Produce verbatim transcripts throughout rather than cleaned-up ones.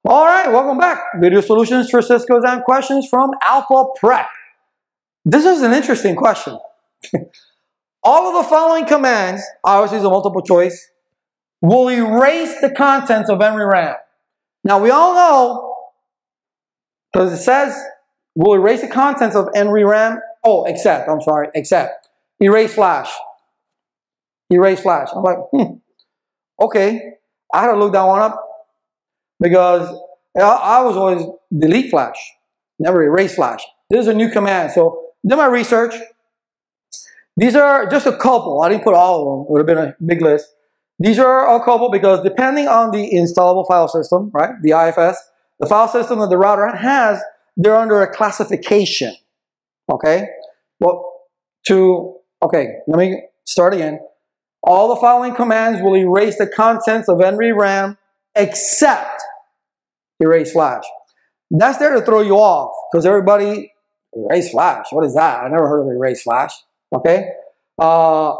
All right, welcome back. Video solutions for Cisco exam questions from Alpha Prep. This is an interesting question. All of the following commands, obviously it's a multiple choice, will erase the contents of N V RAM. Now we all know, because it says, will erase the contents of N V RAM. Oh, except, I'm sorry, except, erase flash. Erase flash. I'm like, hmm, okay. I had to look that one up because I, I was always delete flash, never erase flash. This is a new command. So did my research. These are just a couple. I didn't put all of them. It would have been a big list. These are a couple because depending on the installable file system, right, the I F S, the file system that the router has, they're under a classification. Okay? Well, to, okay, let me start again. All the following commands will erase the contents of N V RAM except erase flash. That's there to throw you off because everybody, erase flash, what is that? I never heard of erase flash. Okay? Uh,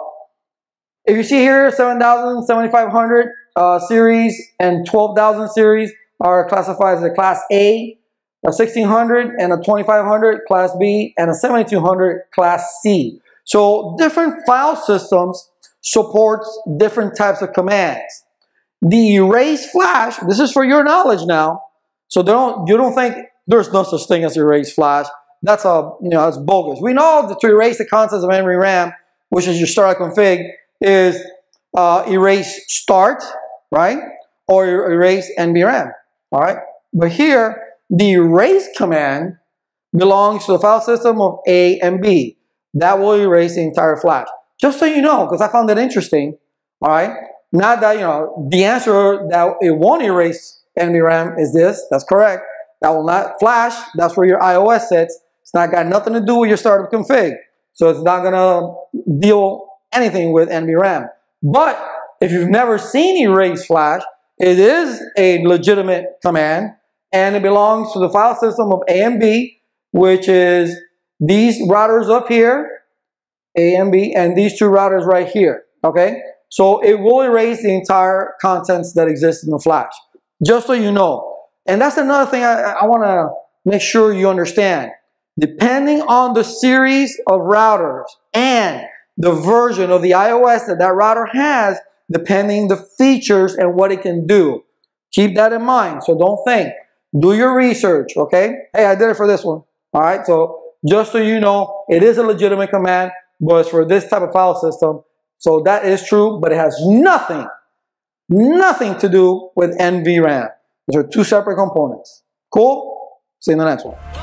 if you see here, seven thousand, seventy-five hundred uh, series and twelve thousand series are classified as a class A, a sixteen hundred and a twenty-five hundred class B, and a seventy-two hundred class C. So different file systems supports different types of commands. The erase flash, this is for your knowledge now, so don't you don't think there's no such thing as erase flash. That's a you know that's bogus. We know that to erase the contents of N V RAM, which is your start config, is uh, erase start, right, or erase N V RAM. All right, but here the erase command belongs to the file system of A and B. That will erase the entire flash. Just so you know, because I found that interesting, all right? Not that, you know, the answer that it won't erase N V RAM is this. That's correct. That will not flash. That's where your iOS sits. It's not got nothing to do with your startup config. So it's not going to deal anything with N V RAM. But if you've never seen erase flash, it is a legitimate command, and it belongs to the file system of A and B, which is these routers up here, A and B, and these two routers right here, okay? So it will erase the entire contents that exist in the flash, just so you know. And that's another thing I, I want to make sure you understand. Depending on the series of routers and the version of the iOS that that router has, depending the features and what it can do. Keep that in mind, so don't think. Do your research, okay? Hey, I did it for this one, all right? So just so you know, it is a legitimate command, but it's for this type of file system. So that is true, but it has nothing, nothing to do with N V RAM. Those are two separate components. Cool? See you in the next one.